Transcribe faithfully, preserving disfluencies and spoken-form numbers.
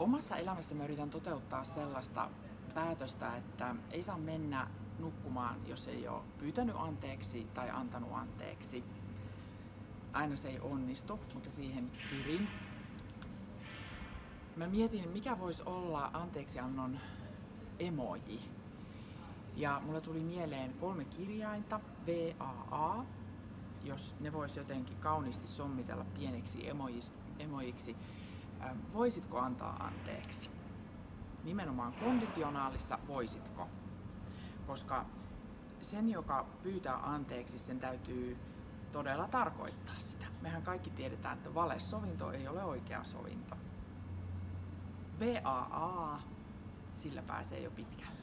Omassa elämässä mä yritän toteuttaa sellaista päätöstä, että ei saa mennä nukkumaan, jos ei ole pyytänyt anteeksi tai antanut anteeksi. Aina se ei onnistu, mutta siihen pyrin. Mä mietin, mikä voisi olla anteeksiannon emoji. Ja mulle tuli mieleen kolme kirjainta, V A A, jos ne vois jotenkin kauniisti sommitella pieneksi emojiksi. Voisitko antaa anteeksi? Nimenomaan konditionaalissa voisitko? Koska sen, joka pyytää anteeksi, sen täytyy todella tarkoittaa sitä. Mehän kaikki tiedetään, että valesovinto ei ole oikea sovinto. V A A, sillä pääsee jo pitkälle.